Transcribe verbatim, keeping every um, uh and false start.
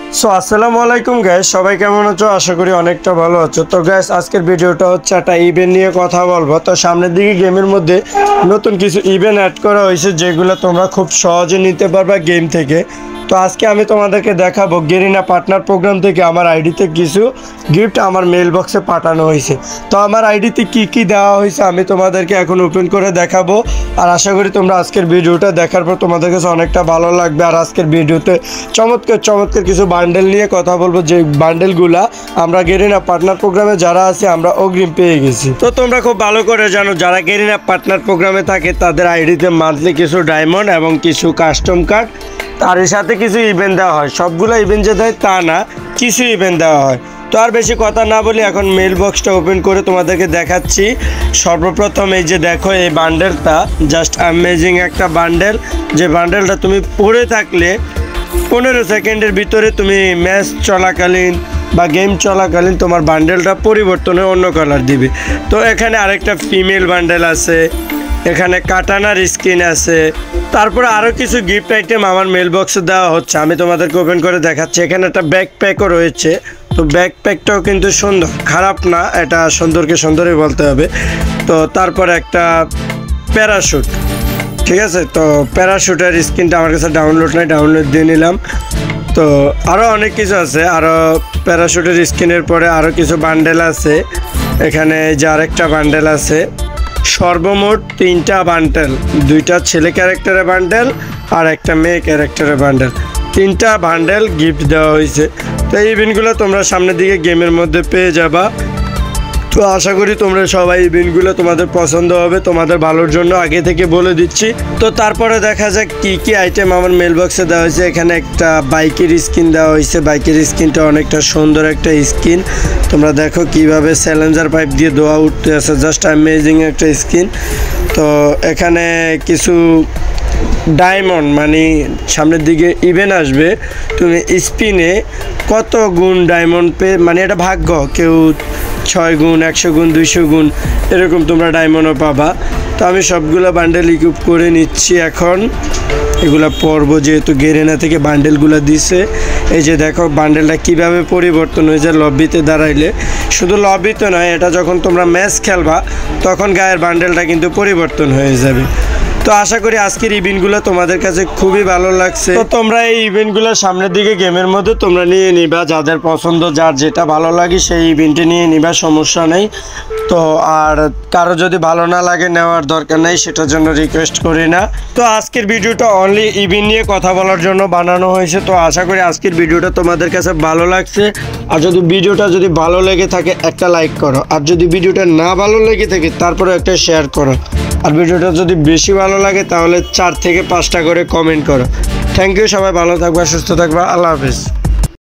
So আসসালামু আলাইকুম guys, সবাই কেমন আছো? আশা করি অনেকটা ভালো আছো। তো গাইস, আজকের ভিডিওটা হচ্ছে একটা ইভেন্ট নিয়ে কথা বলবো। তো সামনের দিকে গেমের মধ্যে নতুন কিছু ইভেন্ট অ্যাড করা হয়েছে, যেগুলো তোমরা খুব সহজে নিতে পারবা গেম থেকে। তো আজকে আমি তোমাদেরকে দেখাবো গেরিনা পার্টনার প্রোগ্রাম থেকে আমার আইডিতে কিছু গিফট আমার মেল বক্সে পাঠানো হয়েছে। তো আমার আইডিতে কি কি দেওয়া হয়েছে আমি তোমাদেরকে এখন ওপেন করে দেখাবো। আর আশা করি তোমরা আজকের ভিডিওটা দেখার পর তোমাদের কাছে অনেকটা ভালো লাগবে। আর আজকের ভিডিওতে চমৎকার চমৎকার কিছু বান্ডেল নিয়ে কথা বলবো, যে বান্ডেলগুলা আমরা গেরিনা পার্টনার প্রোগ্রামে যারা আছে আমরা অগ্রিম পেয়ে গেছি। তো তোমরা খুব ভালো করে জানো, যারা গেরিনা পার্টনার প্রোগ্রামে থাকে তাদের আইডিতে মান্থলি কিছু ডায়মন্ড এবং কিছু কাস্টম কার্ড, তার সাথে কিছু ইভেন্ট দেওয়া হয়। সবগুলো ইভেন্ট যে দেয় তা না, কিছু ইভেন্ট দেওয়া হয়। তো আর বেশি কথা না বলি এখন মেল বক্সটা ওপেন করে তোমাদেরকে দেখাচ্ছি। সর্বপ্রথম এই যে দেখো, এই বান্ডেলটা জাস্ট অ্যামেজিং একটা বান্ডেল, যে বান্ডেলটা তুমি পরে থাকলে পনেরো সেকেন্ডের ভিতরে তুমি ম্যাচ চলাকালীন বা গেম চলাকালীন তোমার বান্ডেলটা পরিবর্তন হয়ে অন্য কালার দিবে। তো এখানে আরেকটা ফিমেল বান্ডেল আছে, এখানে কাটানার স্কিন আছে, তারপরে আরও কিছু গিফট আইটেম আমার মেল বক্সে দেওয়া হচ্ছে। আমি তোমাদেরকে ওপেন করে দেখাচ্ছি। এখানে একটা ব্যাকপ্যাকও রয়েছে। তো ব্যাকপ্যাকটাও কিন্তু সুন্দর, খারাপ না, এটা সুন্দরকে সুন্দরই বলতে হবে। তো তারপরে একটা প্যারাশুট, ঠিক আছে। তো প্যারাশুটের স্কিনটা আমার কাছে ডাউনলোড নাই, ডাউনলোড দিয়ে নিলাম। তো আরও অনেক কিছু আছে, আরও প্যারাশুটের স্কিনের পরে আরও কিছু বান্ডেল আছে। এখানে যে আরেকটা বান্ডেল আছে, সর্বমোট তিনটা বান্ডেল, দুইটা ছেলে ক্যারেক্টারের বান্ডেল আর একটা মেয়ে ক্যারেক্টারের বান্ডেল, তিনটা বান্ডেল গিফট দেওয়া হয়েছে। তো এই ইভেন্টগুলো তোমরা সামনের দিকে গেমের মধ্যে পেয়ে যাবা। তো আশা করি তোমরা সবাই ইভেন্টগুলো তোমাদের পছন্দ হবে, তোমাদের ভালোর জন্য আগে থেকে বলে দিচ্ছি। তো তারপরে দেখা যাক কি কি আইটেম আমার মেল বক্সে দেওয়া হয়েছে। এখানে একটা বাইকের স্কিন দেওয়া হয়েছে, বাইকের স্কিনটা অনেকটা সুন্দর একটা স্কিন। তোমরা দেখো কিভাবে চ্যালেঞ্জার পাইপ দিয়ে দোয়া উঠতে আছে, জাস্ট অ্যামেজিং একটা স্কিন। তো এখানে কিছু ডায়মন্ড, মানে সামনের দিকে ইভেন্ট আসবে, তুমি স্পিনে কত গুণ ডায়মন্ড পে, মানে এটা ভাগ্য, কেউ ছয় গুণ, একশো গুণ, দুইশো গুণ এরকম তোমরা ডায়মন্ডও পাবা। তো আমি সবগুলো বান্ডেল ইকুইপ করে নিচ্ছি এখন, এগুলো পরবো যেহেতু গেরিনা থেকে বান্ডেলগুলো দিছে। এই যে দেখো বান্ডেলটা কিভাবে পরিবর্তন হয়েছে লবিতে দাঁড়াইলে। শুধু লবিতে নয়, এটা যখন তোমরা ম্যাচ খেলবা তখন গায়ের বান্ডেলটা কিন্তু পরিবর্তন হয়ে যাবে। তো আশা করি আজকের ইভেন্টগুলো তোমাদের কাছে খুবই ভালো লাগছে। তো তোমরা এই ইভেন্টগুলো সামনের দিকে গেমের মধ্যে তোমরা নিয়ে নিবা, যাদের পছন্দ, যার যেটা ভালো লাগে সেই ইভেন্টে নিয়ে নিবা, সমস্যা নেই। তো আর কারো যদি ভালো না লাগে নেওয়ার দরকার নেই, সেটার জন্য রিকোয়েস্ট করি না। তো আজকের ভিডিওটা অনলি ইভেন্ট নিয়ে কথা বলার জন্য বানানো হয়েছে। তো আশা করি আজকের ভিডিওটা তোমাদের কাছে ভালো লাগছে। আর যদি ভিডিওটা যদি ভালো লেগে থাকে একটা লাইক করো, আর যদি ভিডিওটা না ভালো লেগে থাকে তারপরে একটা শেয়ার করো। আর ভিডিওটা যদি বেশি ভালো লাগে তাহলে চার থেকে পাঁচটা করে কমেন্ট করো। থ্যাংক ইউ, সবাই ভালো থাকবা, সুস্থ থাকবা, আল্লাহ হাফিজ।